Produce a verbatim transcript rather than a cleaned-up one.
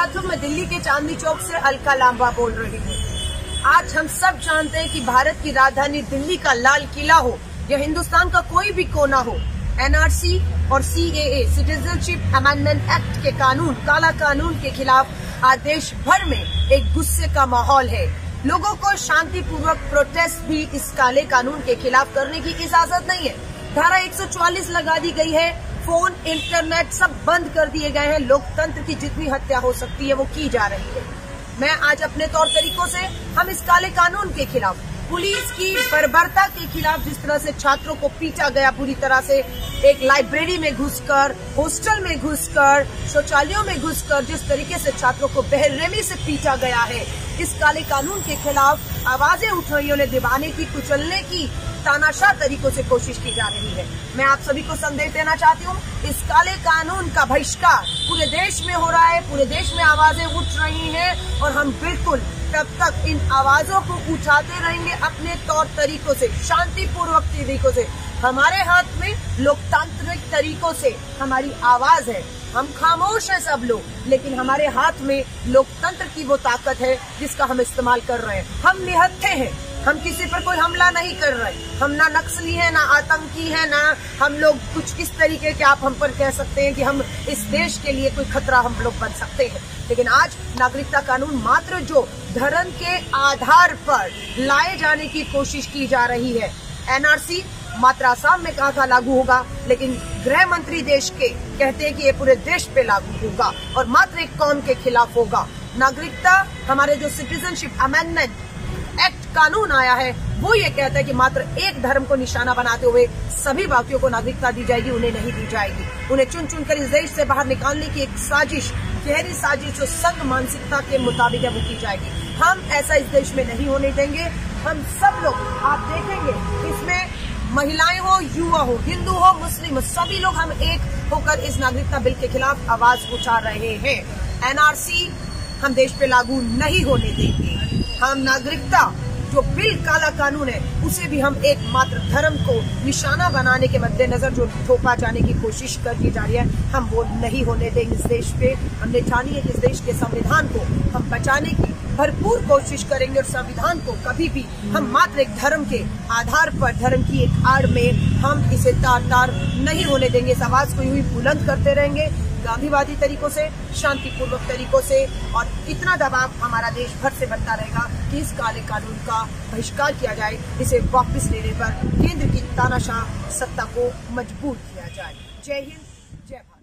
साथियों, मैं दिल्ली के चांदनी चौक से अलका लांबा बोल रही हूँ। आज हम सब जानते हैं कि भारत की राजधानी दिल्ली का लाल किला हो या हिंदुस्तान का कोई भी कोना हो, एनआरसी और सीएए सिटीजनशिप अमेंडमेंट एक्ट के कानून, काला कानून के खिलाफ आज देश भर में एक गुस्से का माहौल है। लोगों को शांतिपूर्वक प्रोटेस्ट भी इस काले कानून के खिलाफ करने की इजाजत नहीं है। धारा एक सौ चौवालीस लगा दी गई है, फोन, इंटरनेट सब बंद कर दिए गए हैं। लोकतंत्र की जितनी हत्या हो सकती है वो की जा रही है। मैं आज अपने तौर तरीकों से हम इस काले कानून के खिलाफ, पुलिस की बर्बरता के खिलाफ, जिस तरह से छात्रों को पीटा गया पूरी तरह से, एक लाइब्रेरी में घुसकर, हॉस्टल में घुसकर, शौचालयों में घुसकर जिस तरीके से छात्रों को बेरहमी से पीटा गया है, इस काले कानून के खिलाफ आवाजें उठ रही है। उन्हें दबाने की, कुचलने की तानाशाह तरीकों से कोशिश की जा रही है। मैं आप सभी को संदेश देना चाहती हूँ, इस काले कानून का बहिष्कार पूरे देश में हो रहा है, पूरे देश में आवाजें उठ रही हैं और हम बिल्कुल तब तक इन आवाजों को उठाते रहेंगे अपने तौर तरीकों से, शांतिपूर्वक तरीकों से। हमारे हाथ में लोकतांत्रिक तरीकों से हमारी आवाज है। हम खामोश हैं सब लोग, लेकिन हमारे हाथ में लोकतंत्र की वो ताकत है जिसका हम इस्तेमाल कर रहे हैं। हम निहत्थे हैं, हम किसी पर कोई हमला नहीं कर रहे। हम ना नक्सली हैं, ना आतंकी हैं, ना हम लोग कुछ इस तरीके के आप हम पर कह सकते हैं कि हम इस देश के लिए कोई खतरा हम लोग बन सकते हैं। लेकिन आज नागरिकता कानून मात्र जो धर्म के आधार पर लाए जाने की कोशिश की जा रही है, एनआरसी मात्र आसाम में कहा था लागू होगा, लेकिन गृह मंत्री देश के कहते हैं कि ये पूरे देश पे लागू होगा और मात्र एक कौम के खिलाफ होगा। नागरिकता, हमारे जो सिटीजनशिप अमेंडमेंट एक्ट कानून आया है, वो ये कहता है कि मात्र एक धर्म को निशाना बनाते हुए सभी बाकियों को नागरिकता दी जाएगी, उन्हें नहीं दी जाएगी। उन्हें चुन चुन कर इस देश से बाहर निकालने की एक साजिश, गहरी साजिश जो संघ मानसिकता के मुताबिक है वो की जाएगी। हम ऐसा इस देश में नहीं होने देंगे। हम सब लोग, आप देखेंगे इसमें महिलाएं हो, युवा हो, हिंदू हो, मुस्लिम हो, सभी लोग हम एक होकर इस नागरिकता बिल के खिलाफ आवाज उठा रहे हैं। एनआरसी हम देश पे लागू नहीं होने देंगे। हम नागरिकता जो बिल, काला कानून है, उसे भी हम एक मात्र धर्म को निशाना बनाने के मद्देनजर जो थोपा जाने की कोशिश कर दी जा रही है, हम वो नहीं होने देंगे इस देश पे। हमने ठानी है कि इस देश के संविधान को हम बचाने की भरपूर कोशिश करेंगे और संविधान को कभी भी हम मात्र एक धर्म के आधार पर, धर्म की एक आड़ में हम इसे तार तार नहीं होने देंगे। इस आवाज को यूं ही बुलंद करते रहेंगे, गांधीवादी तरीकों से, शांतिपूर्वक तरीकों से, और इतना दबाव हमारा देश भर से बनता रहेगा कि इस काले कानून का बहिष्कार किया जाए, इसे वापस लेने पर केंद्र की तानाशाह सत्ता को मजबूर किया जाए। जय हिंद, जय भारत।